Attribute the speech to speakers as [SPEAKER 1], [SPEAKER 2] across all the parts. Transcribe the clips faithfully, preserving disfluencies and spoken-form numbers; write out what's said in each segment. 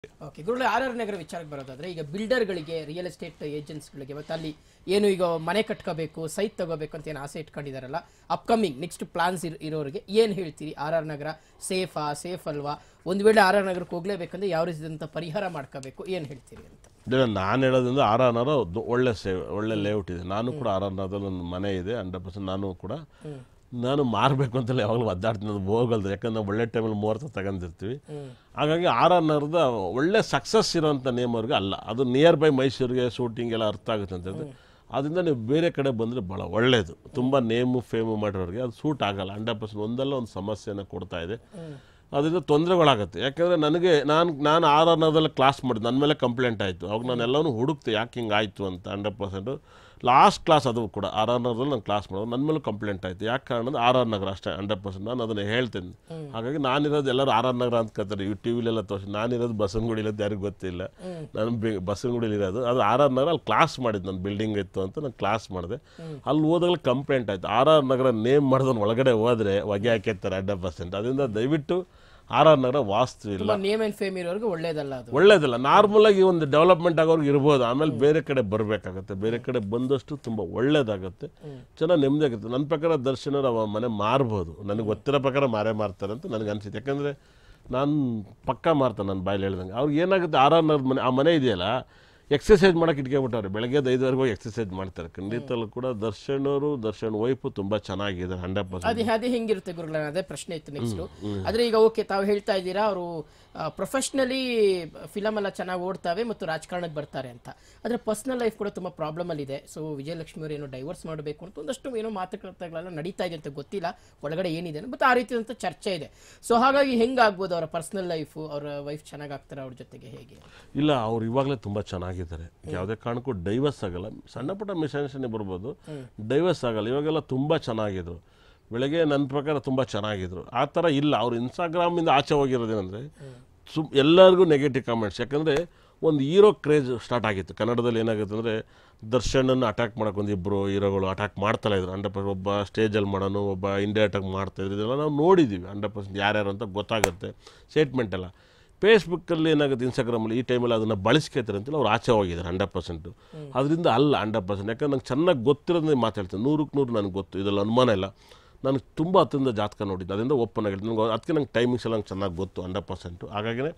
[SPEAKER 1] Okay ಗುರುಗಳೇ, R R ನಗರ ವಿಚಾರಕ್ಕೆ ಬರೋದಾದ್ರೆ ಈಗ ಬಿಲ್ಡರ್ಗಳಿಗೆ, ರಿಯಲ್ ಎಸ್ಟೇಟ್ ಏಜೆಂಟ್ಸ್ಗಳಿಗೆ ಮತ್ತು ಅಲ್ಲಿ ಏನು ಈಗ ಮನೆ ಕಟ್ಕೋಬೇಕು, ಸೈಟ್ ತಗೋಬೇಕು ಅಂತ ಏನು ಆಸೆ ಇಟ್ಕೊಂಡಿದಾರಲ್ಲ, ಅಪ್ಕಮಿಂಗ್ ನೆಕ್ಸ್ಟ್ ಪ್ಲಾನ್ಸ್ ಇರೋರಿಗೆ ಏನು ಹೇಳ್ತೀರಿ? ಆರ್ ಆರ್ ನಗರ ಸೇಫಾ, ಸೇಫ್ ಅಲ್ವಾ? ಒಂದು ವೇಳೆ ಆರ್ ಆರ್ ನಗರಕ್ಕೆ ಹೋಗ್ಲೇಬೇಕಂದ್ರೆ ಯಾವ ರೀತಿಯಾದಂಥ ಪರಿಹಾರ ಮಾಡ್ಕೋಬೇಕು, ಏನು ಹೇಳ್ತೀರಿ ಅಂತ?
[SPEAKER 2] ನಾನು ಹೇಳೋದ್ರಿಂದ ಆರ್ ಆರ್ ನಗರ ಒಳ್ಳೆ ಸೇವ್ ಒಳ್ಳೆ ಲೇಔಟ್ ಇದೆ. ನಾನು ಕೂಡ ಆರ್ ಆರ್ ನಗರದಲ್ಲಿ ಒಂದು ಮನೆ ಇದೆ ಹಂಡ್ರೆಡ್ ಪರ್ಸೆಂಟ್. ನಾನು ಕೂಡ ನಾನು ಮಾರಬೇಕು ಅಂತಲೇ ಯಾವಾಗಲೂ ಒದ್ದಾಡ್ತೀನಿ, ಅದು ಹೋಗಲ್ದು. ಯಾಕಂದ್ರೆ ನಾವು ಒಳ್ಳೆ ಟೈಮಲ್ಲಿ ಮುಹೂರ್ತ ತಗೊಂಡಿರ್ತೀವಿ. ಹಾಗಾಗಿ ಆರ್ ಆರ್ ನಗರದ ಒಳ್ಳೆ ಸಕ್ಸಸ್ ಇರೋಂಥ ನೇಮ್ ಅವ್ರಿಗೆ ಅಲ್ಲ, ಅದು ನಿಯರ್ ಬೈ ಮೈಸೂರಿಗೆ ಶೂಟಿಂಗ್ ಎಲ್ಲ ಅರ್ಥ ಆಗುತ್ತೆ ಅಂತ ಹೇಳಿದ್ರೆ ಅದರಿಂದ ನೀವು ಬೇರೆ ಕಡೆ ಬಂದರೆ ಭಾಳ ಒಳ್ಳೆಯದು. ತುಂಬ ನೇಮು ಫೇಮು ಮಾಡಿರೋರಿಗೆ ಅದು ಸೂಟ್ ಆಗಲ್ಲ. ಹಂಡ್ರೆಡ್ ಪರ್ಸೆಂಟ್ ಒಂದಲ್ಲ ಒಂದು ಸಮಸ್ಯೆನ ಕೊಡ್ತಾ ಇದೆ. ಅದರಿಂದ ತೊಂದರೆಗಳಾಗುತ್ತೆ. ಯಾಕೆಂದರೆ ನನಗೆ ನಾನು ನಾನು ಆರ್ ಆರ್ ನಗರದಲ್ಲಿ ಕ್ಲಾಸ್ ಮಾಡಿದೆ, ನನ್ನ ಮೇಲೆ ಕಂಪ್ಲೇಂಟ್ ಆಯಿತು. ಅವಾಗ ನಾನು ಎಲ್ಲನೂ ಹುಡುಕ್ತೆ ಯಾಕೆ ಹಿಂಗೆ ಆಯಿತು ಅಂತ. ಹಂಡ್ರೆಡ್ ಪರ್ಸೆಂಟು ಲಾಸ್ಟ್ ಕ್ಲಾಸ್ ಅದು ಕೂಡ ಆರ್ ಆರ್ ನಗರದಲ್ಲಿ ನಾನು ಕ್ಲಾಸ್ ಮಾಡೋದು, ನನ್ನ ಮೇಲೂ ಕಂಪ್ಲೇಂಟ್ ಆಯಿತು. ಯಾಕೆ ಕಾರಣ ಆರ್ ಆರ್ ನಗರ ಅಷ್ಟೇ. ಹಂಡ್ರೆಡ್ ಪರ್ಸೆಂಟ್ ನಾನು ಅದನ್ನು ಹೇಳ್ತೀನಿ. ಹಾಗಾಗಿ ನಾನಿರೋದು ಎಲ್ಲರೂ ಆರ್ ಆರ್ ನಗರ ಅಂತ ಕತ್ತಾರೆ, ಇವು ಟಿ ವಿಲೆಲ್ಲ ತೋರಿಸಿ. ನಾನಿರೋದು ಬಸವನಗುಡಿಲಿದ್ದು ಯಾರಿಗೂ ಗೊತ್ತಿಲ್ಲ, ನಾನು ಬೆ ಬಸವನಗುಡಿಲಿರೋದು. ಅದು ಆರ್ ಆರ್ ನಗರ ಅಲ್ಲಿ ಕ್ಲಾಸ್ ಮಾಡಿದ್ದು, ನನ್ನ ಬಿಲ್ಡಿಂಗ್ ಇತ್ತು ಅಂತ ನಾನು ಕ್ಲಾಸ್ ಮಾಡಿದೆ. ಅಲ್ಲಿ ಹೋದಾಗಲೇ ಕಂಪ್ಲೇಂಟ್ ಆಯಿತು. ಆರ್ ಆರ್ ನಗರ ನೇಮ್ ಮಾಡಿದವನು ಒಳಗಡೆ ಹೋದರೆ ಹೊಗೆ ಹಾಕಿರ್ತಾರೆ ಹಂಡ್ರೆಡ್ ಪರ್ಸೆಂಟ್. ಅದರಿಂದ ದಯವಿಟ್ಟು ಆರ್ ಆರ್ ನಗರ ವಾಸ್ತು ಇಲ್ಲ,
[SPEAKER 1] ನೇಮ್ ಅಂಡ್ ಫೇಮ್ ಇರೋರಿಗೆ ಒಳ್ಳೇದಲ್ಲ, ಅದು
[SPEAKER 2] ಒಳ್ಳೇದಲ್ಲ. ನಾರ್ಮಲ್ ಆಗಿ ಒಂದು ಡೆವಲಪ್ಮೆಂಟ್ ಆಗೋರ್ಗೆ ಇರ್ಬೋದು, ಆಮೇಲೆ ಬೇರೆ ಕಡೆ ಬರಬೇಕಾಗತ್ತೆ. ಬೇರೆ ಕಡೆ ಬಂದಷ್ಟು ತುಂಬ ಒಳ್ಳೇದಾಗುತ್ತೆ, ಚೆನ್ನಾಗಿ ನೆಮ್ಮದಿ ಆಗುತ್ತೆ. ನನ್ನ ಪ್ರಕಾರ ದರ್ಶನರು ಅವ ಮನೆ ಮಾರ್ಬೋದು, ನನಗೆ ಗೊತ್ತಿರೋ ಪ್ರಕಾರ ಮಾರೇ ಮಾರ್ತಾರೆ ಅಂತ ನನಗೆ ಅನಿಸುತ್ತೆ. ಯಾಕಂದರೆ ನಾನು ಪಕ್ಕ ಮಾರ್ತಾನೆ, ನನ್ನ ಬಾಯಲ್ಲಿ ಹೇಳ್ದಂಗೆ. ಅವ್ರಿಗೆ ಏನಾಗುತ್ತೆ, ಆರ್ ಆರ್ ನಗರ ಮನೆ ಆ ಮನೆ ಇದೆಯಲ್ಲ, ಎಕ್ಸಸೈಸ್ ಮಾಡೋಕೆ ಇಟ್ಕೊಂಡ್ಬಿಟ್ಟವ್ರೆ. ಬೆಳಗ್ಗೆ ಐದುವರೆಗೆ ಹೋಗಿ ಎಕ್ಸಸೈಸ್ ಮಾಡ್ತಾರೆ. ಖಂಡಿತಲ್ಲೂ ಕೂಡ ದರ್ಶನ್ ಅವರು, ದರ್ಶನ್ ವೈಫು ತುಂಬ ಚೆನ್ನಾಗಿದೆ ಹಂಡ್ರೆಡ್ ಪರ್ಸೆಂಟ್.
[SPEAKER 1] ಅದೇ ಅದೇ ಹೆಂಗಿರುತ್ತೆ ಗುರುಗಳೇ, ಅದೇ ಪ್ರಶ್ನೆ ಇತ್ತು ನೆಕ್ಸ್ಟು. ಆದರೆ ಈಗ ಓಕೆ, ತಾವು ಹೇಳ್ತಾ ಇದ್ದೀರಾ ಅವರು ಪ್ರೊಫೆಷ್ನಲಿ ಫಿಲಮ್ ಎಲ್ಲ ಚೆನ್ನಾಗಿ ಓಡ್ತಾವೆ ಮತ್ತು ರಾಜಕಾರಣಕ್ಕೆ ಬರ್ತಾರೆ ಅಂತ. ಆದರೆ ಪರ್ಸ್ನಲ್ ಲೈಫ್ ಕೂಡ ತುಂಬ ಪ್ರಾಬ್ಲಮಲ್ಲಿದೆ. ಸೊ ವಿಜಯಲಕ್ಷ್ಮಿ ಅವರು ಏನೋ ಡೈವರ್ಸ್ ಮಾಡಬೇಕು ಅಂತ ಒಂದಷ್ಟು ಏನೋ ಮಾತುಕತೆಗಳೆಲ್ಲ ನಡೀತಾ ಇದೆ ಅಂತ ಗೊತ್ತಿಲ್ಲ ಒಳಗಡೆ ಏನಿದೆ, ಮತ್ತು ಆ ರೀತಿಯಾದಂಥ ಚರ್ಚೆ ಇದೆ. ಸೊ ಹಾಗಾಗಿ ಹೆಂಗಾಗ್ಬೋದು ಅವರ ಪರ್ಸ್ನಲ್ ಲೈಫು, ಅವರ ವೈಫ್ ಚೆನ್ನಾಗಿ ಆಗ್ತಾರೆ ಅವ್ರ ಜೊತೆಗೆ, ಹೇಗೆ?
[SPEAKER 2] ಇಲ್ಲ, ಅವ್ರು ಇವಾಗಲೇ ತುಂಬ ಚೆನ್ನಾಗಿದ್ದಾರೆ. ಯಾವುದೇ ಕಾರಣಕ್ಕೂ ಡೈವರ್ಸ್ ಆಗಲ್ಲ. ಸಣ್ಣ ಪುಟ್ಟ ಮಿಸ್ಅಂಡರ್ಸ್ಟ್ಯಾಂಡಿಂಗ್ ಬರ್ಬೋದು, ಡೈವರ್ಸ್ ಆಗಲ್ಲ. ಇವಾಗೆಲ್ಲ ತುಂಬ ಚೆನ್ನಾಗಿದ್ರು. ಬೆಳಗ್ಗೆ ನನ್ನ ಪ್ರಕಾರ ತುಂಬ ಚೆನ್ನಾಗಿದ್ರು. ಆ ಥರ ಇಲ್ಲ. ಅವ್ರು ಇನ್ಸ್ಟಾಗ್ರಾಮಿಂದ ಆಚೆ ಹೋಗಿರೋದೇನೆಂದರೆ ಸು ಎಲ್ಲರಿಗೂ ನೆಗೆಟಿವ್ ಕಾಮೆಂಟ್ಸ್. ಯಾಕಂದರೆ ಒಂದು ಹೀರೋ ಕ್ರೇಜ್ ಸ್ಟಾರ್ಟ್ ಆಗಿತ್ತು ಕನ್ನಡದಲ್ಲಿ. ಏನಾಗುತ್ತೆ ಅಂದರೆ ದರ್ಶನನ್ನು ಅಟ್ಯಾಕ್ ಮಾಡೋಕೆ ಒಂದು ಇಬ್ಬರು ಹೀರೋಗಳು ಅಟ್ಯಾಕ್ ಮಾಡ್ತಾಯಿದ್ರು ಇದ್ರು ಹಂಡ್ರೆಡ್ ಪರ್ಸೆಂಟ್. ಒಬ್ಬ ಸ್ಟೇಜಲ್ಲಿ ಮಾಡೋನು, ಒಬ್ಬ ಇಂಡೈರೆಕ್ಟಾಗಿ ಮಾಡ್ತಾಯಿದ್ರು. ಇದೆಲ್ಲ ನಾವು ನೋಡಿದ್ದೀವಿ ಹಂಡ್ರೆಡ್ ಪರ್ಸೆಂಟ್, ಯಾರ್ಯಾರು ಅಂತ ಗೊತ್ತಾಗುತ್ತೆ. ಸ್ಟೇಟ್ಮೆಂಟ್ ಎಲ್ಲ ಫೇಸ್ಬುಕ್ಕಲ್ಲಿ ಏನಾಗುತ್ತೆ, ಇನ್ಸ್ಟಾಗ್ರಾಮಲ್ಲಿ ಈ ಟೈಮಲ್ಲಿ ಅದನ್ನು ಬಳಸ್ಕೊತಾರೆ ಅಂತೇಳಿ ಅವ್ರು ಆಚೆ ಹೋಗಿದ್ದಾರೆ ಹಂಡ್ರೆಡ್ ಪರ್ಸೆಂಟು. ಅದರಿಂದ ಅಲ್ಲ ಹಂಡ್ರೆಡ್ ಪರ್ಸೆಂಟ್. ಯಾಕಂದ್ರೆ ನಂಗೆ ಚೆನ್ನಾಗಿ ಗೊತ್ತಿರೋದನ್ನೇ ಮಾತಾಡ್ತೀನಿ, ನೂರಕ್ಕೆ ನೂರು ನನಗೆ ಗೊತ್ತು, ಇದರಲ್ಲಿ ಅನುಮಾನ ಇಲ್ಲ. ನನಗೆ ತುಂಬ ಹತ್ತಿರದ ಜಾತಕ ನೋಡಿದ್ದು, ಅದರಿಂದ ಓಪನ್ ಆಗಿತ್ತು ನನಗೆ. ಅದಕ್ಕೆ ನಂಗೆ ಟೈಮಿಂಗ್ಸ್ ಎಲ್ಲ ನಂಗೆ ಚೆನ್ನಾಗಿ ಗೊತ್ತು ಹಂಡ್ರೆಡ್ ಪರ್ಸೆಂಟು. ಹಾಗಾಗಿನೇ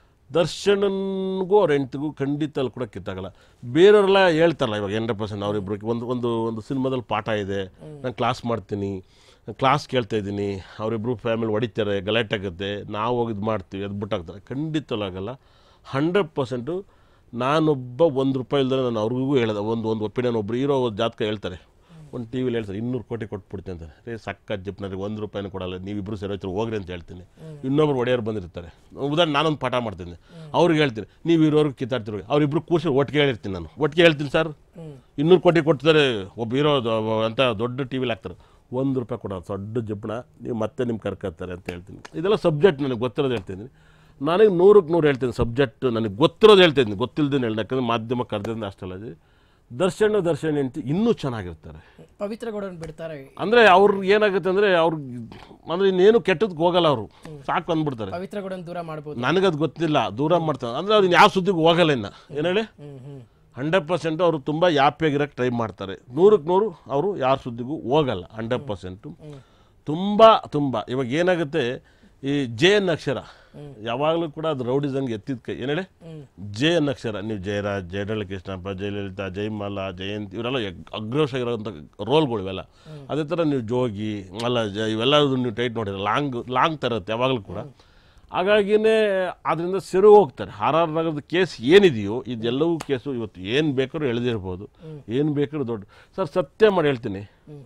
[SPEAKER 2] ದರ್ಶನನ್ಗೂ ಅವ್ರ ಹೆಂಡ್ತಿಗೂ ಖಂಡಿತ ಅಲ್ಲಿ ಕೂಡ ಕಿತ್ತಾಗಲ್ಲ. ಬೇರೆಯವರೆಲ್ಲ ಹೇಳ್ತಾರಲ್ಲ ಇವಾಗ ಹಂಡ್ರೆಡ್ ಪರ್ಸೆಂಟ್ ಅವರಿಬ್ಬರಿಗೆ ಒಂದು ಒಂದು ಒಂದು ಸಿನಿಮಾದಲ್ಲಿ ಪಾಠ ಇದೆ, ನಾನು ಕ್ಲಾಸ್ ಮಾಡ್ತೀನಿ, ಕ್ಲಾಸ್ ಕೇಳ್ತಾ ಇದ್ದೀನಿ, ಅವರಿಬ್ಬರು ಫ್ಯಾಮಿಲಿ ಹೊಡಿತಾರೆ, ಗಲಾಟೆ ಆಗುತ್ತೆ, ನಾವು ಹೋಗಿದ್ದು ಮಾಡ್ತೀವಿ, ಅದು ಬಿಟ್ಟಾಗ್ತಾರೆ. ಖಂಡಿತವಾಗಲ್ಲ ಹಂಡ್ರೆಡ್ ಪರ್ಸೆಂಟು. ನಾನೊಬ್ಬ ಒಂದು ರೂಪಾಯಿ ಇಲ್ದರೆ ನಾನು ಅವ್ರಿಗೂ ಹೇಳಿದೆ, ಒಂದು ಒಂದು ಒಪಿನಿಯನ್. ಒಬ್ರು ಹೀರೋ ಜಾತಕ ಹೇಳ್ತಾರೆ, ಒಂದು ಟಿ ವಿಲಿ ಹೇಳ್ತಾರೆ, ಇನ್ನೂರು ಕೋಟಿ ಕೊಟ್ಬಿಡ್ತೀನಿ ಅಂತಾರೆ. ರೇ ಸಕ್ಕ ಜಿಪ್ನರಿಗೆ ಒಂದು ರೂಪಾಯಿನೂ ಕೊಡಲ್ಲ, ನೀವಿಬ್ಬರು ಸೇರೋಯ್ತಾರೆ ಹೋಗ್ರಿ ಅಂತ ಹೇಳ್ತೀನಿ. ಇನ್ನೊಬ್ರು ಒಡೆಯರು ಬಂದಿರ್ತಾರೆ, ಉದಾಹರಣೆ ನಾನೊಂದು ಪಾಠ ಮಾಡ್ತೀನಿ, ಅವ್ರಿಗೆ ಹೇಳ್ತೀನಿ ನೀವು ಇರೋರ್ಗೆ ಕಿತ್ತಾಡ್ತಿರೋ, ಅವ್ರಿಬ್ರು ಕೂರ್ಸಿ ಒಟ್ಟಿಗೆ ಹೇಳಿರ್ತೀನಿ. ನಾನು ಒಟ್ಟಿಗೆ ಹೇಳ್ತೀನಿ, ಸರ್ ಇನ್ನೂರು ಕೋಟಿ ಕೊಡ್ತಾರೆ, ಒಬ್ಬ ಹೀರೋ ಅಂತ ದೊಡ್ಡ ಟಿ ವಿಲಿ ಹಾಕ್ತಾರೆ, ಒಂದು ರೂಪಾಯಿ ಕೊಡೋದು ದೊಡ್ಡ ಜಿಪ್ಪಣ, ನೀವು ಮತ್ತೆ ನಿಮ್ಮ ಕರ್ಕೊತಾರೆ ಅಂತ ಹೇಳ್ತೀನಿ. ಇದೆಲ್ಲ ಸಬ್ಜೆಕ್ಟ್ ನನಗೆ ಗೊತ್ತಿರೋದು ಹೇಳ್ತೀನಿ. ನನಗೆ ನೂರಕ್ಕೆ ನೂರು ಹೇಳ್ತೀನಿ ಸಬ್ಜೆಕ್ಟ್, ನನಗೆ ಗೊತ್ತಿರೋದು ಹೇಳ್ತೀನಿ, ಗೊತ್ತಿಲ್ಲದೇನು ಹೇಳಿ. ಯಾಕಂದರೆ ಮಾಧ್ಯಮ ಕರೆದಿಂದ ಅಷ್ಟಲ್ಲ. ದರ್ಶನ ದರ್ಶನ ಹೆಂಡ್ತಿ ಇನ್ನೂ ಚೆನ್ನಾಗಿರ್ತಾರೆ.
[SPEAKER 1] ಪವಿತ್ರ ಗೌಡನ ಬಿಡ್ತಾರೆ
[SPEAKER 2] ಅಂದರೆ ಅವ್ರಿಗೆ ಏನಾಗುತ್ತೆ ಅಂದರೆ ಅವ್ರಿಗೆ ಅಂದರೆ ಇನ್ನೇನು ಕೆಟ್ಟದಕ್ಕೆ ಹೋಗಲ್ಲ, ಅವರು ಸಾಕು ಅಂದ್ಬಿಡ್ತಾರೆ.
[SPEAKER 1] ಪವಿತ್ರ ಗೌಡನ ದೂರ ಮಾಡ್ಬೋದು,
[SPEAKER 2] ನನಗದು ಗೊತ್ತಿಲ್ಲ, ದೂರ ಮಾಡ್ತಾರೆ. ಅಂದರೆ ಅವ್ರು ಯಾವ ಸುದ್ದಿಗೂ ಹೋಗಲ್ಲ ಇನ್ನು. ಏನು ಹೇಳಿ, ಹಂಡ್ರೆಡ್ ಪರ್ಸೆಂಟು ಅವರು ತುಂಬ ಯಾಪಿಯಾಗಿರೋಕ್ಕೆ ಟ್ರೈ ಮಾಡ್ತಾರೆ. ನೂರಕ್ಕೆ ನೂರು ಅವರು ಯಾರ ಸುದ್ದಿಗೂ ಹೋಗಲ್ಲ ಹಂಡ್ರೆಡ್ ಪರ್ಸೆಂಟು. ತುಂಬ ತುಂಬ ಇವಾಗ ಏನಾಗುತ್ತೆ, ಈ ಜೆ ಎನ್ ಅಕ್ಷರ ಯಾವಾಗಲೂ ಕೂಡ ಅದು ರೌಡಿಸಂಗೆ ಎತ್ತಿದ ಕೈ. ಏನು ಹೇಳಿ, ಜೆ ಎನ್ ಅಕ್ಷರ. ನೀವು ಜಯರಾಜ್, ಜಯಡಳ್ಳಿ ಕೃಷ್ಣಪ್ಪ, ಜಯಲಲಿತಾ, ಜಯಮಾಲಾ, ಜಯಂತಿ ಇವರೆಲ್ಲ ಅಗ್ರೋಷ ಆಗಿರೋಂಥ ರೋಲ್ಗಳು ಇವೆಲ್ಲ. ಅದೇ ಥರ ನೀವು ಜೋಗಿ ಅಲ್ಲ ಜ ಇವೆಲ್ಲ ನೀವು ಟೈಟ್ ನೋಡಿದ್ರೆ ಲಾಂಗ್ ಲಾಂಗ್ ತರುತ್ತೆ ಯಾವಾಗಲೂ ಕೂಡ. ಹಾಗಾಗಿನೇ ಅದರಿಂದ ಸೆರು ಹೋಗ್ತಾರೆ. ಆರ್ ಆರ್ ನಗರದ ಕೇಸ್ ಏನಿದೆಯೋ ಇದೆಲ್ಲವೂ ಕೇಸು ಇವತ್ತು ಏನು ಬೇಕಾದ್ರೂ ಎಳೆದಿರ್ಬೋದು, ಏನು ಬೇಕಾದ್ರೂ ದೊಡ್ಡ. ಸರ್ ಸತ್ಯ ಮಾಡಿ ಹೇಳ್ತೀನಿ,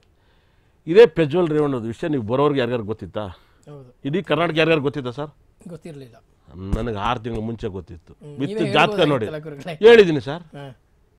[SPEAKER 2] ಇದೇ ಪ್ರಜ್ವಲ್ ರೇವಣ್ಣದ ವಿಷಯ ನೀವು ಬರೋರಿಗೆ ಯಾರ್ಯಾರು ಗೊತ್ತಿತ್ತಾ? ಇಡೀ ಕರ್ನಾಟಕ ಯಾರ್ಯಾರು ಗೊತ್ತಿತ್ತಾ ಸರ್?
[SPEAKER 1] ಗೊತ್ತಿರಲಿಲ್ಲ.
[SPEAKER 2] ನನಗೆ ಆರು ತಿಂಗಳು ಮುಂಚೆ ಗೊತ್ತಿತ್ತು. ವಿತ್ ಜಾತಕ ನೋಡಿ ಹೇಳಿದ್ದೀನಿ ಸರ್.